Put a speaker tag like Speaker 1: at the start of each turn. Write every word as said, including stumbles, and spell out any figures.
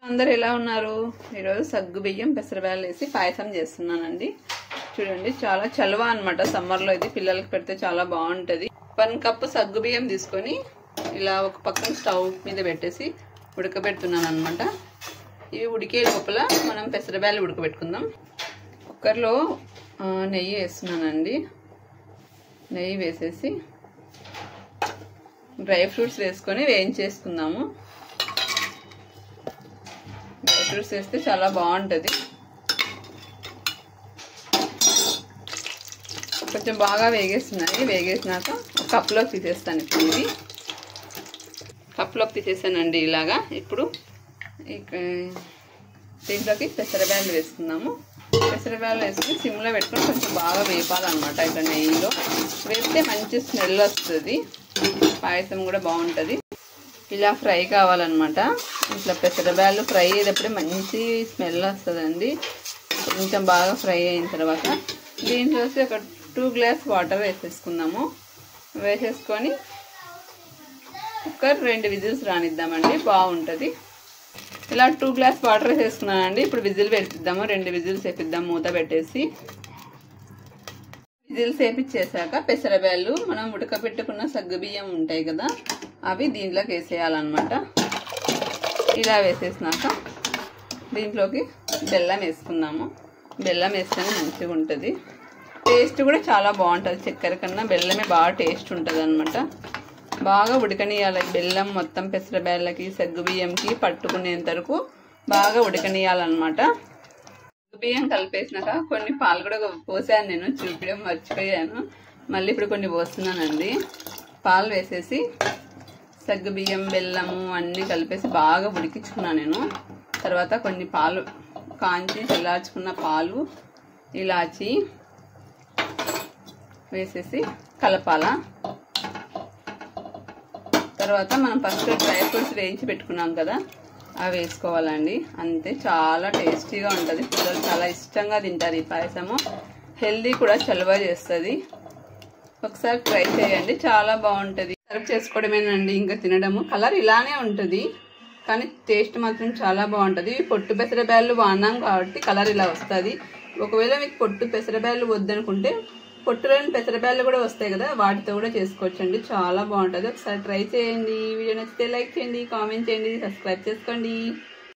Speaker 1: అందరు ఎలా ఉన్నారు? ఈరోజు సగ్గు బియ్యం పెసరబ్యాలు వేసి పాయసం చేస్తున్నానండి. చూడండి, చాలా చలువ అనమాట. సమ్మర్లో ఇది పిల్లలకి పెడితే చాలా బాగుంటుంది. వన్ కప్పు సగ్గు బియ్యం తీసుకొని ఇలా ఒక పక్కన స్టవ్ మీద పెట్టేసి ఉడకబెడుతున్నాను అనమాట. ఇవి ఉడికే లోపల మనం పెసరబ్యాలు ఉడకబెట్టుకుందాం. కుక్కర్లో నెయ్యి వేస్తున్నానండి. నెయ్యి వేసేసి డ్రై ఫ్రూట్స్ వేసుకొని వేయించేసుకుందాము. డ్రై ఫ్రూట్స్ వేస్తే చాలా బాగుంటుంది. కొంచెం బాగా వేగేస్తున్నాయి. వేగేసినాక ఒక కప్లోకి తీసేస్తాను. ఇప్పుడు ఇది కప్లోకి తీసేసానండి ఇలాగా. ఇప్పుడు దీంట్లోకి పెసరబ్యాలు వేసుకుందాము. పెసరబ్యాలు వేసుకుని సిమ్లో పెట్టుకొని కొంచెం బాగా వేపాలన్నమాట. ఇట్లా నెయ్యిలో వేస్తే మంచి స్మెల్ వస్తుంది. పాయసం కూడా బాగుంటుంది. ఇలా ఫ్రై కావాలన్నమాట. ఇట్లా పెసరబ్యాలు ఫ్రై అయ్యేటప్పుడే మంచి స్మెల్ వస్తుందండి. కొంచెం బాగా ఫ్రై అయిన తర్వాత దీంట్లో ఒక టూ గ్లాస్ వాటర్ వేసేసుకుందాము. వేసేసుకొని కుక్కర్ రెండు విజిల్స్ రానిద్దామండి, బాగుంటుంది. ఇలా టూ గ్లాస్ వాటర్ వేసేసుకున్నానండి. ఇప్పుడు విజిల్ పెట్టిద్దాము. రెండు విజిల్స్ వేపిద్దాం మూత పెట్టేసి. విజిల్స్ వేపించేసాక పెసరబ్యాలు మనం ఉడకబెట్టుకున్న సగ్గు బియ్యం ఉంటాయి కదా, అవి దీంట్లోకి వేసేయాలన్నమాట. ఇలా వేసేసినాక దీంట్లోకి బెల్లం వేసుకుందాము. బెల్లం వేస్తేనే మంచిగా ఉంటుంది. టేస్ట్ కూడా చాలా బాగుంటుంది. చక్కెర కన్నా బెల్లమే బాగా టేస్ట్ ఉంటుంది అనమాట. బాగా ఉడకనియాలి. బెల్లం మొత్తం పెసరబ్యాలకి సగ్గు బియ్యంకి పట్టుకునేంత వరకు బాగా ఉడకనియాలన్నమాట. సగ్గు బియ్యం కలిపేసినాక కొన్ని పాలు కూడా పోసాను, నేను చూపించడం మర్చిపోయాను. మళ్ళీ ఇప్పుడు కొన్ని పోస్తున్నానండి. పాలు వేసేసి సగ్గు బియ్యం బెల్లము అన్నీ కలిపేసి బాగా ఉడికించుకున్నాను నేను. తర్వాత కొన్ని పాలు కాంచి చల్లార్చుకున్న పాలు, ఇలాచి వేసేసి కలపాల. తర్వాత మనం ఫస్ట్ డ్రై ఫ్రూట్స్ వేయించి పెట్టుకున్నాం కదా, అవి వేసుకోవాలండి. అంతే, చాలా టేస్టీగా ఉంటుంది. పిల్లలు చాలా ఇష్టంగా తింటారు ఈ పాయసము. హెల్దీ కూడా చలువ చేస్తుంది. ఒకసారి ట్రై చేయండి, చాలా బాగుంటుంది. సర్వ్ చేసుకోవడమేనండి, ఇంకా తినడము. కలర్ ఇలానే ఉంటుంది కానీ టేస్ట్ మాత్రం చాలా బాగుంటుంది. పొట్టు పెసరబ్యాలు వాడినాం కాబట్టి కలర్ ఇలా వస్తుంది. ఒకవేళ మీకు పొట్టు పెసరబ్యాలు వద్దనుకుంటే పొట్టులోని పెసరబ్యాలు కూడా వస్తాయి కదా, వాటితో కూడా చేసుకోవచ్చండి. చాలా బాగుంటుంది. ఒకసారి ట్రై చేయండి. వీడియో నచ్చితే లైక్ చేయండి, కామెంట్ చేయండి, సబ్స్క్రైబ్ చేసుకోండి.